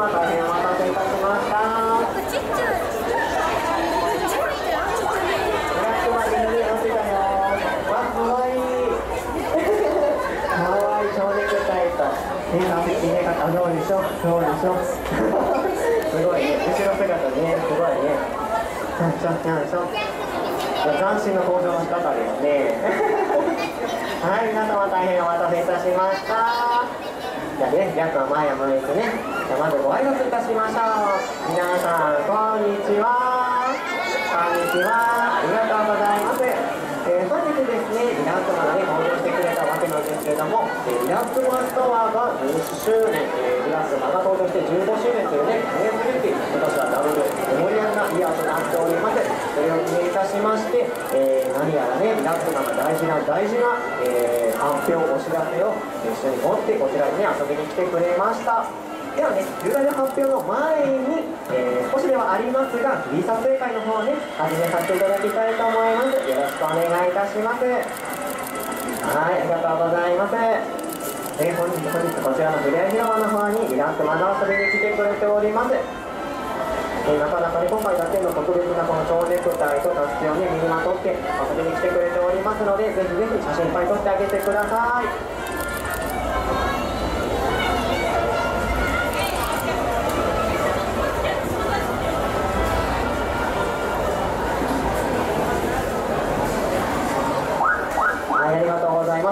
様、大変お待たせいたしました。 ちっちゃい。 ブラックマリンに乗ってたよ。わ、かわいい。かわいい、蝶ネクタイと。あ、どうでしょう。どうでしょう。すごいね、後ろ姿ね、すごいね。斬新な登場の仕方ですね。はい、皆様大変お待たせいたしました。じゃあね、やっと前を向いてね。じゃあまずご挨拶いたしましょう。皆さん、こんにちは。こんにちは。ありがとうございます。本日ですね、リラックマがね、登場してくれたわけなんですけれども、リラックマストアが10周年、リラックマが登場して15周年というね、記念すべき、今年はダブルメモリアルなイヤーとなっております。それを記念いたしまして、何やらね、リラックマが大事な、発表、お知らせを一緒に持ってこちらにね、遊びに来てくれました。ではね、重大な発表の前に、少しではありますが、フリー撮影会の方をね、始めさせていただきたいと思います。よろしくお願いいたします。はい、ありがとうございます。本日こちらのふれあい広場の方にリラックマが遊びに来てくれております。なかなかね、今回だけの特別なこの蝶ネクタイとタスキをね、身にまとって遊びに来てくれておりますので、ぜひぜひ写真いっぱい撮ってあげてください。はい、ありがとうございます。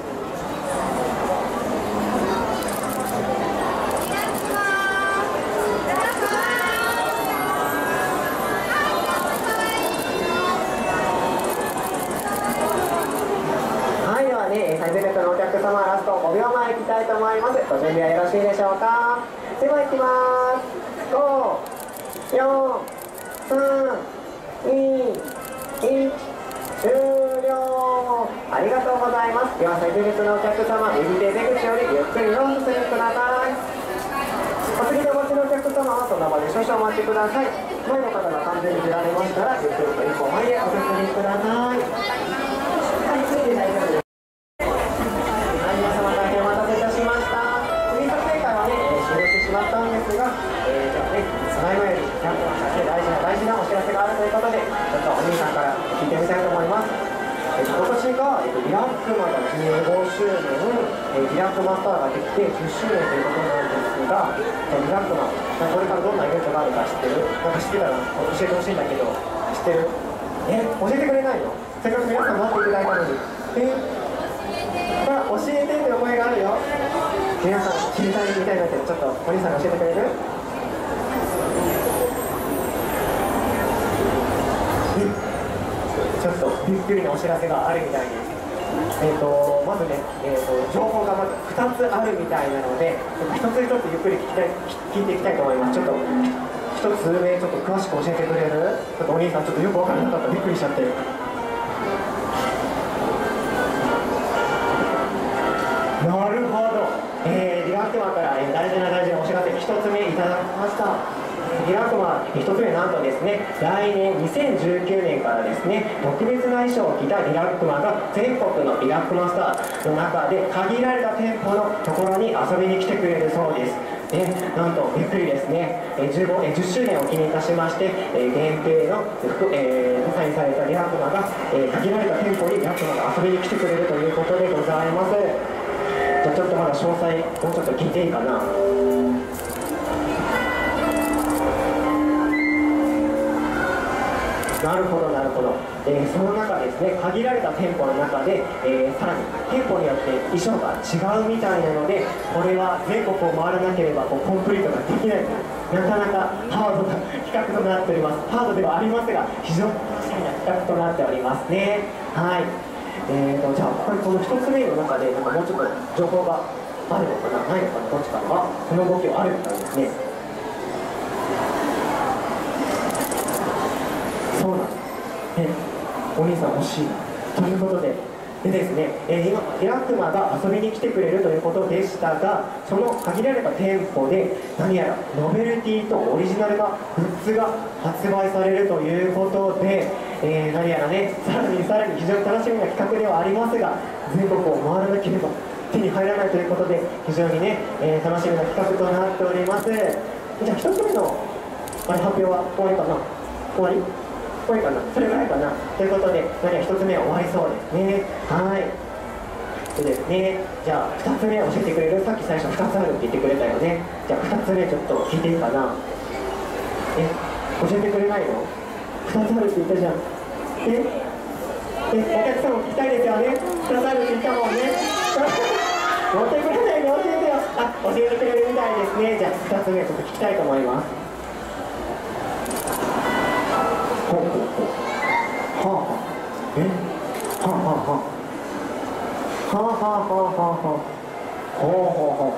はい、ではね、最前列のお客様、ラスト5秒前行きたいと思います。ご準備はよろしいでしょうか。では行きます。5、4、3、2、1、終了。ありがとうございます。では最前列のお客様、右手出口よりゆっくりお進みください。お次でお待ちのお客様はその場で少々お待ちください。前の方が完全に出られましたら、ゆっくりと一歩前へお進みください。はい、ついて大丈夫です。はい、皆様大変お待たせいたしました。フリー撮影会はね、終了してしまったんですが、じゃあね、その前より、ちゃんと大事なお知らせがあるということで、ちょっとお兄さんから聞いてみたいと思います。今年が、リラックマが15周年、リラックマスターができて10周年ということなんですが、リラックマ、これからどんなイベントがあるか知ってる？なんか知ってたら教えてほしいんだけど、知ってる？教えてくれないの？せっかく皆さん待っていただいたのに。さあ、教えてという声があるよ。皆さん知りたいみたいだけど、ちょっとお兄さんが教えてくれる？ちょっとびっくりなお知らせがあるみたいです。まずね、情報がまず2つあるみたいなので、一つ一つゆっくり聞いていきたいと思います。ちょっと一つ目、ちょっと詳しく教えてくれる？ちょっとお兄さん、ちょっとよく分からなかった、びっくりしちゃってる。なるほど、リラックマから大事なお知らせ1つ目いただきました。リラックマ1つ目、なんとですね、来年2019年からですね、特別な衣装を着たリラックマが全国のリラックマスターの中で限られた店舗のところに遊びに来てくれるそうです。なんとびっくりですね、10周年を記念いたしまして、限定のデザインされたリラックマが、限られた店舗にリラックマが遊びに来てくれるということでございます。じゃあちょっとまだ詳細もうちょっと聞いていいかな。なるほどなるほど、その中ですね、限られた店舗の中で、さらに店舗によって衣装が違うみたいなので、これは全国を回らなければコンプリートができない、なかなかハードな企画となっております。ハードではありますが、非常に確かに企画となっておりますね。はい、じゃあこの1つ目の中でなんかもうちょっと情報があるのかな、ないのかな、どっちかがこの動きはあるみたいですね。そうなんです。お兄さん欲しいということで、ですね、今リラックマが遊びに来てくれるということでしたが、その限られた店舗で何やらノベルティとオリジナルなグッズが発売されるということで、何やらね、さらに非常に楽しみな企画ではありますが、全国を回らなければ手に入らないということで、非常にね、楽しみな企画となっております。じゃあ1つ目の発表は終わりかな、終わりかな、それぐらいかなということで、1つ目は終わりそうですね。はい、そうですね。じゃあ2つ目教えてくれる？さっき最初2つあるって言ってくれたよね。じゃあ2つ目ちょっと聞いていいかな。教えてくれないの？2つあるって言ったじゃん。お客さんも聞きたいですよね。2つあるって言ったもんね。持ってくれないの？教えてよ。教えてくれるみたいですね。じゃあ2つ目ちょっと聞きたいと思います。ほうほうほう。はあはあ。はあはあはあ。はあはあはあはあはあ。ほうほうほう。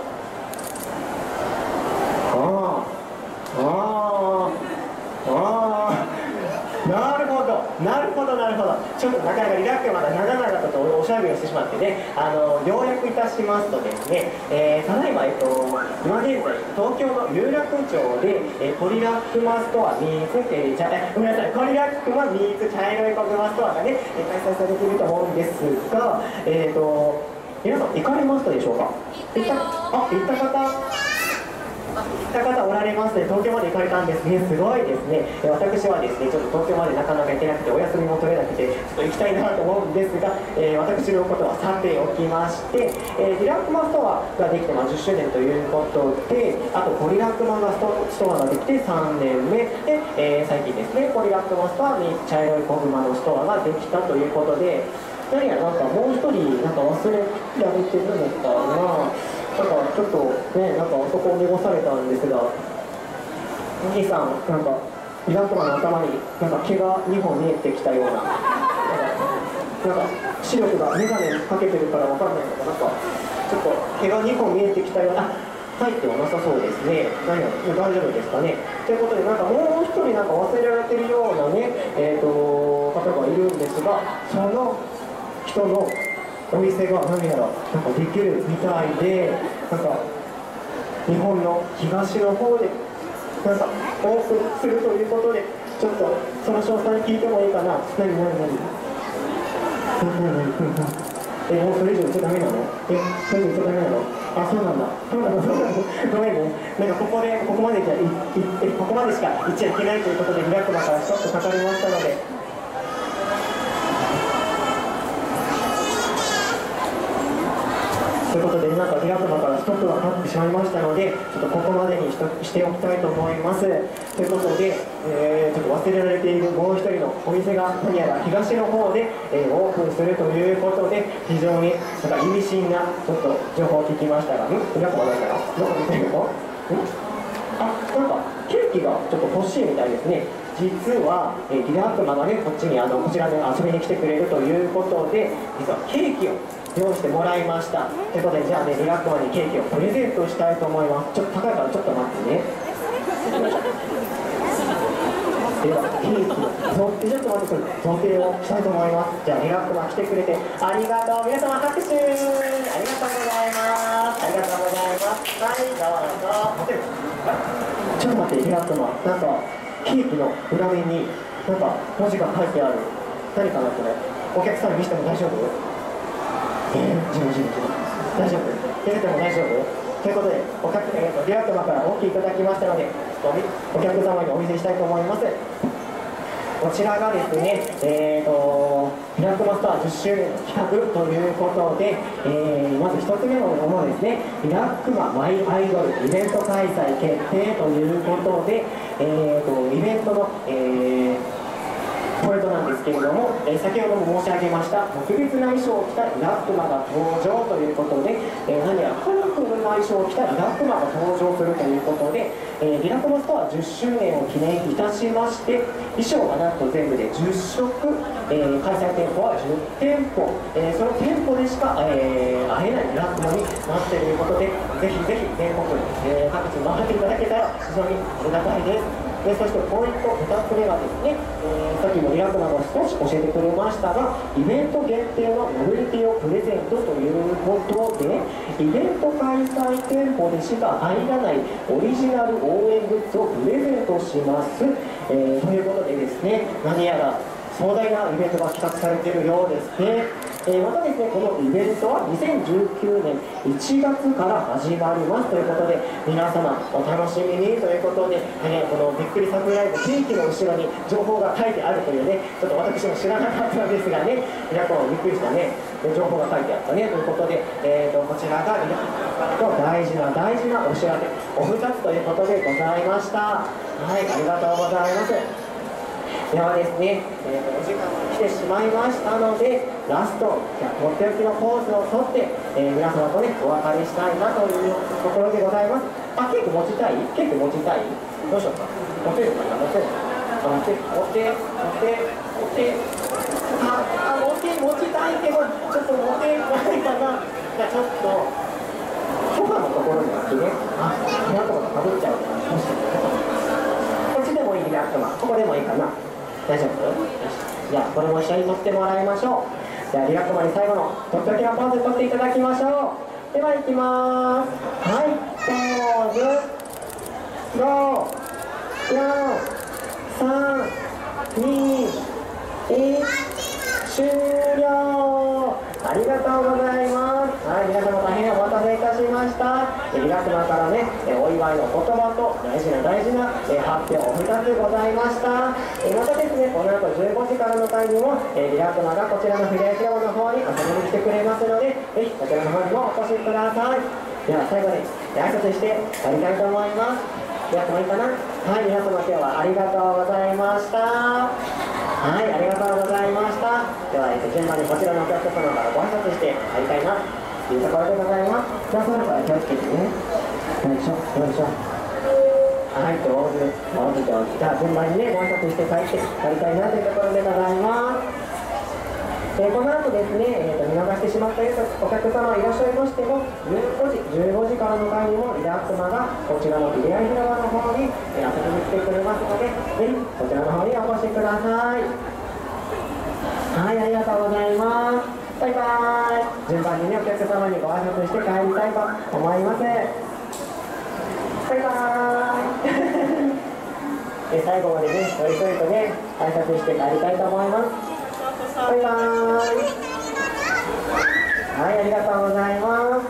なるほど、なるほど、なるほど。ちょっとなかなかリラックスまだ長々とおしゃべりをしてしまってね、要約いたしますとですね、ただいま、今現在、東京の有楽町で、コリラックマストアミーツ、ごめんなさい、コリラックマミーツ茶色いコグマストアがね、開催されていると思うんですが、皆さん行かれましたでしょうか？行った方おられますね。東京まで行かれたんですね。すごいですね。私はですね、ちょっと東京までなかなか行けなくて、お休みも取れなくて、ちょっと行きたいなと思うんですが、私のことはさておきまして、リラックマストアができて、10周年ということで、あとコリラックマがストアができて3年目で、最近ですね、コリラックマストアに茶色い小熊のストアができたということで、何やなんかもう一人なんか忘れられてるのかな。なんかちょっとね、なんかそこを濁されたんですが、お兄さん、なんかリラックマの頭になんか毛が2本見えてきたような、なんか視力が眼鏡かけてるからわかんないのか、なんかちょっと毛が2本見えてきたような、入ってはなさそうですね。何や大丈夫ですかね。ということで、なんかもう一人なんか忘れられてるようなね、方がいるんですが、その人のお店が何やらなんかできるみたいで、なんか日本の東の方でなんかオープンするということで、ちょっとその詳細聞いてもいいかな。何もうそれ以上言っちゃダメなの？それ以上言っちゃダメなの？そうなんだ。ごめんね。なんかここまでじゃここまでしか言っちゃいけないということで、リラックマからストップかかりましたので。ということで、なんかリラックマからストップがかかってしまいましたので、ちょっとここまでにしておきたいと思います。ということで、ちょっと忘れられているもう一人のお店が何やら東の方で、オープンするということで、非常になんか意味深なちょっと情報を聞きましたが、リラックマだったらどこ見てるの？なんかケーキがちょっと欲しいみたいですね。実は、リラックマがね、こちらに遊びに来てくれるということで、実はケーキを用意してもらいました。ということで、じゃあね、リラックマにケーキをプレゼントしたいと思います。ちょっと高いからちょっと待ってね。では、ケーキのちょっと待って、贈呈をしたいと思います。じゃあ、リラックマ来てくれてありがとう。皆様拍手ありがとうございます。ありがとうございます。はい、どうぞ。ちょっと待って、リラックマ、なんかケーキの裏面になんか文字が書いてある。何かなこれ。お客さんに見せても大丈夫？大丈夫？見せても大丈夫？ということで、リラックマから OK いただきましたので、お客様にお見せしたいと思います。こちらがですね、リラックマストア10周年の企画ということで、まず1つ目のものですね、リラックママイアイドルイベント開催決定ということで、イベントの、ポイントなんですけれども、先ほども申し上げました特別な衣装を着たリラックマが登場ということで、何やらカラフルな衣装を着たリラックマが登場するということで、リラックマストア10周年を記念いたしまして、衣装がなんと全部で10色、開催店舗は10店舗、その店舗でしか、会えないリラックマになっているということで、ぜひぜひ全国、各地回っていただけたら非常にありがたいです。そしてポイント2つ目はですね、さっきもリラックマが少し教えてくれましたが、イベント限定のノベルティをプレゼントということで、イベント開催店舗でしか入らないオリジナル応援グッズをプレゼントします。ということでですね、何やら壮大なイベントが企画されているようですね。 またですね、このイベントは2019年1月から始まりますということで、皆様お楽しみにということで、このびっくりサプライズケーキの後ろに情報が書いてあるというね、ちょっと私も知らなかったのですがね、皆さんびっくりしたね、情報が書いてあったねということで、こちらが皆さんと大事なお知らせ、お二つということでございました。はい、ありがとうございます。ではですね、お時間が来てしまいましたので、ラスト、じゃあとっておきのポーズをとって、皆様とね、お別れしたいなというところでございます。あ、ケーキ持ちたい？ケーキ持ちたい？どうしようか。持てるかな？持てる？持て。持ちたいけど、ちょっと持てないかな。じゃあちょっと、ソファのところにあってね、部屋とかかぶっちゃうから、もしかしたら。こっちでもいいリラックマ、ここでもいいかな。大丈夫？よし。じゃあ、これも一緒に撮ってもらいましょう。じゃあ、リラックマに最後のとっておきのポーズ撮っていただきましょう。では、いきまーす。はい、ポーズ。5、4、3、2、1、終了。ありがとうございます。はい、皆様大変お待たせいたしました。リラクマからね、お祝いの言葉と大事な発表お2つございました。またですね、この後15時からの会にも、リラクマがこちらのフィレ広場の方に遊びに来てくれますので、ぜひこちらの方にもお越しください。では最後に挨拶して終わりたいと思います。リラクマいいかな？はい、皆様今日はありがとうございました。はい、ありがとうございました。では、順番にこちらのお客様からご挨拶して帰りたいなというところでございます。じゃあ、それから気をつけてね。よいしょ、よいしょ。はい、上手。じゃあ、順番にね、ご挨拶して帰りたいなというところでございます。この後ですね、見逃してしまったお客様いらっしゃいましても、15時からの会にもリラックマがこちらのフィレア広場の方に遊びに来てくれますので、ぜひこちらの方にお越しください。はい、ありがとうございます。バイバーイ。順番にね、お客様にご挨拶して帰りたいと思います。バイバーイ。最後までね、一人一人とね、挨拶して帰りたいと思います。バイバーイ。はい、ありがとうございます。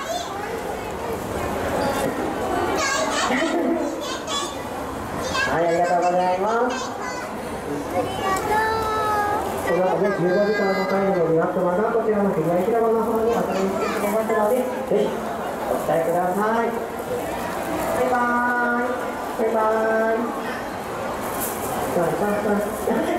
はい、ありがとうございます。この後ね、15時からの会のリラックマがこちらのフィギュア広場の方に遊びに来てくれますので、ぜひお伝えください。バイバーイ。バイバーイ。